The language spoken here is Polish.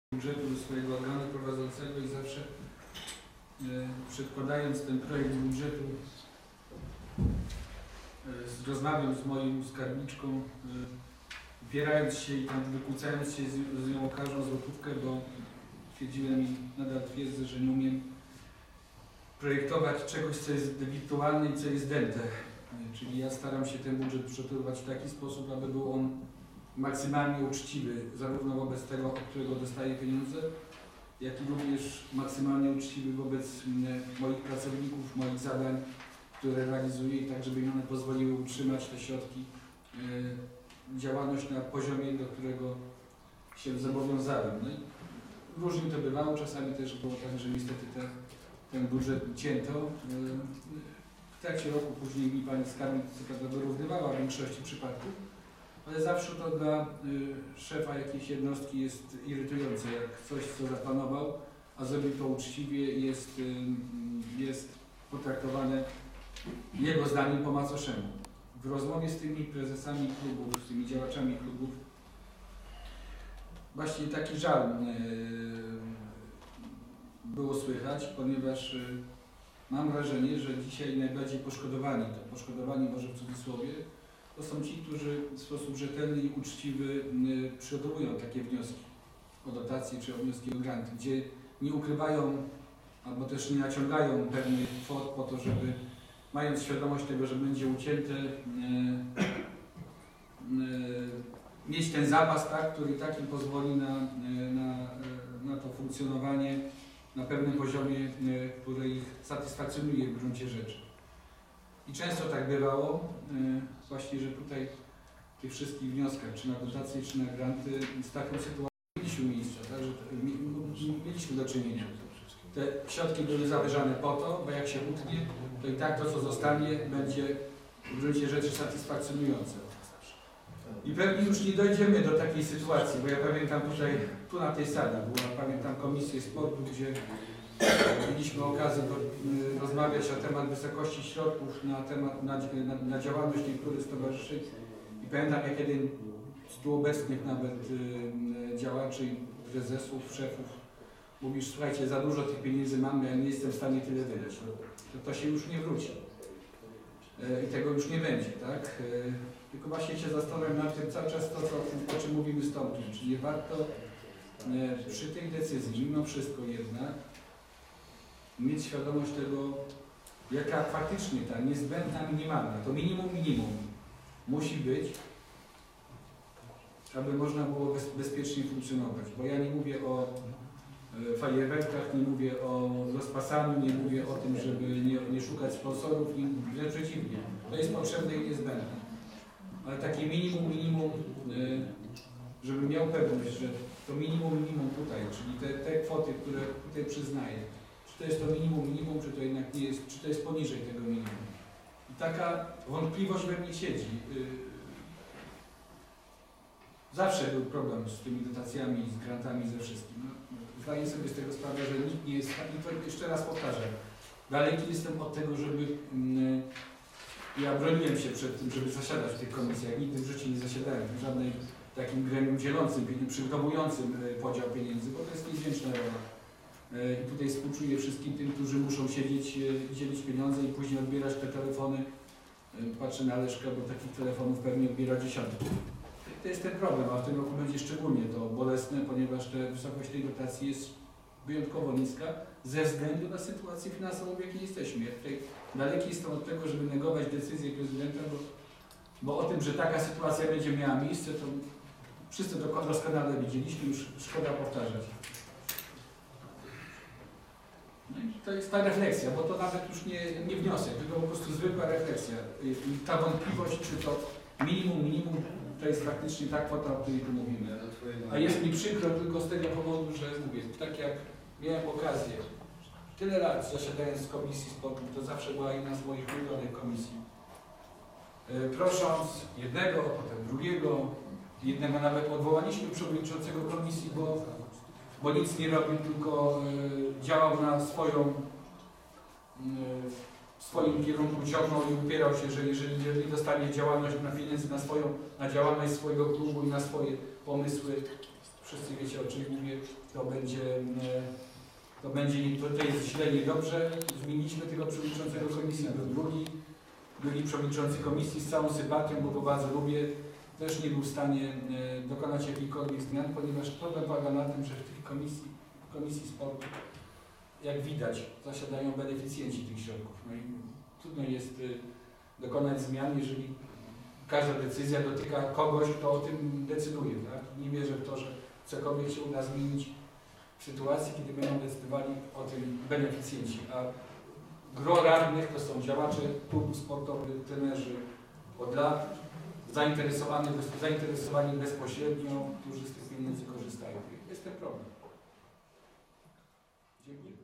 budżetu do swojego organu prowadzącego i zawsze przedkładając ten projekt budżetu rozmawiam z moją skarbniczką, upierając się i tam wykłócając się z nią o każdą złotówkę, bo twierdziłem i nadal twierdzę, że nie umiem projektować czegoś, co jest wirtualne i co jest dente. Czyli ja staram się ten budżet przygotowywać w taki sposób, aby był on maksymalnie uczciwy, zarówno wobec tego, od którego dostaję pieniądze, jak i również maksymalnie uczciwy wobec moich pracowników, moich zadań, które realizuję, i tak, żeby one pozwoliły utrzymać te środki, działalność na poziomie, do którego się zobowiązałem. No i różnie to bywało, czasami też było tak, że niestety ten budżet cięto. W trakcie roku później mi pani skarbnik co prawda wyrównywała w większości przypadków, ale zawsze to dla szefa jakiejś jednostki jest irytujące, jak coś, co zaplanował, a zrobił to uczciwie, jest potraktowane jego zdaniem po macoszemu. W rozmowie z tymi prezesami klubów, z tymi działaczami klubów, właśnie taki żal było słychać, ponieważ mam wrażenie, że dzisiaj najbardziej poszkodowani może w cudzysłowie, to są ci, którzy w sposób rzetelny i uczciwy przygotowują takie wnioski o dotacje czy o wnioski o granty, gdzie nie ukrywają albo też nie naciągają pewnych kwot po to, żeby, mając świadomość tego, że będzie ucięte, mieć ten zapas, tak, który tak im pozwoli na to funkcjonowanie na pewnym poziomie, który ich satysfakcjonuje w gruncie rzeczy. I często tak bywało, właśnie, że tutaj w tych wszystkich wnioskach, czy na dotacje, czy na granty, z taką sytuacją mieliśmy miejsce, tak, że mieliśmy do czynienia. Te środki były zawyżane po to, bo jak się utnie, to i tak to, co zostanie, będzie w gruncie rzeczy satysfakcjonujące. I pewnie już nie dojdziemy do takiej sytuacji, bo ja pamiętam tutaj, tu na tej sali, pamiętam komisję sportu, gdzie mieliśmy okazję rozmawiać na temat wysokości środków, na działalność niektórych stowarzyszeń. I pamiętam, jak jeden z tu obecnych nawet działaczy, prezesów, szefów, mówisz: słuchajcie, za dużo tych pieniędzy mamy, ja nie jestem w stanie tyle wydać. To się już nie wróci. I tego już nie będzie, tak? Tylko właśnie się zastanawiam nad tym cały czas to, o czym mówimy z Tomkiem. Czyli warto przy tej decyzji, mimo wszystko jednak, mieć świadomość tego, jaka faktycznie ta niezbędna, minimalna, to minimum musi być, aby można było bezpiecznie funkcjonować. Bo ja nie mówię o fajerwerkach, nie mówię o rozpasaniu, nie mówię o tym, żeby nie szukać sponsorów, wręcz przeciwnie. To jest potrzebne i niezbędne. Ale takie minimum, żebym miał pewność, że to minimum tutaj, czyli te kwoty, które tutaj przyznaję, czy to jest to minimum, czy to jednak nie jest, czy to jest poniżej tego minimum. I taka wątpliwość we mnie siedzi. Zawsze był problem z tymi dotacjami, z grantami, ze wszystkim. Zdaję sobie z tego sprawę, że nikt nie jest, i to jeszcze raz powtarzam, daleki jestem od tego, żeby, ja broniłem się przed tym, żeby zasiadać w tych komisjach, nigdy w życiu nie zasiadałem w żadnej takim gremium dzielącym, przygotowującym podział pieniędzy, bo to jest niewdzięczna rola. I tutaj współczuję wszystkim tym, którzy muszą siedzieć i dzielić pieniądze i później odbierać te telefony. Patrzę na Leszka, bo takich telefonów pewnie odbiera dziesiątki. To jest ten problem, a w tym roku będzie szczególnie to bolesne, ponieważ wysokość tej dotacji jest wyjątkowo niska ze względu na sytuację finansową, w jakiej jesteśmy. Ja tutaj daleki jestem od tego, żeby negować decyzję prezydenta, bo o tym, że taka sytuacja będzie miała miejsce, to wszyscy to doskonale widzieliśmy, już szkoda powtarzać. No i to jest ta refleksja, bo to nawet już nie wniosek, tylko po prostu zwykła refleksja. I ta wątpliwość, czy to minimum, to jest faktycznie ta kwota, o której tu mówimy. A jest mi przykro tylko z tego powodu, że mówię, tak jak miałem okazję tyle lat zasiadając w komisji sportu, to zawsze była jedna z moich ulubionych komisji. Prosząc jednego, potem drugiego, jednego nawet odwołaliśmy przewodniczącego komisji, bo nic nie robił, tylko działał na w swoim kierunku, ciągnął i upierał się, że jeżeli nie dostanie działalność na pieniędzy na działalność swojego klubu i na swoje pomysły, wszyscy wiecie, o czym mówię, to jest źle, niedobrze. Zmieniliśmy tego przewodniczącego komisji, był drugi przewodniczący komisji z całą sympatią, bo go bardzo lubię, też nie był w stanie dokonać jakichkolwiek zmian, ponieważ problem polega na tym, że w tych komisji sportu, jak widać, zasiadają beneficjenci tych środków. No i trudno jest dokonać zmian, jeżeli każda decyzja dotyka kogoś, kto o tym decyduje. Tak? Nie wierzę w to, że cokolwiek się uda zmienić w sytuacji, kiedy będą decydowali o tym beneficjenci. A gro radnych to są działacze klubów sportowych, trenerzy od lat, zainteresowani bezpośrednio, którzy z tych pieniędzy korzystają. Jest ten problem. Dziękuję.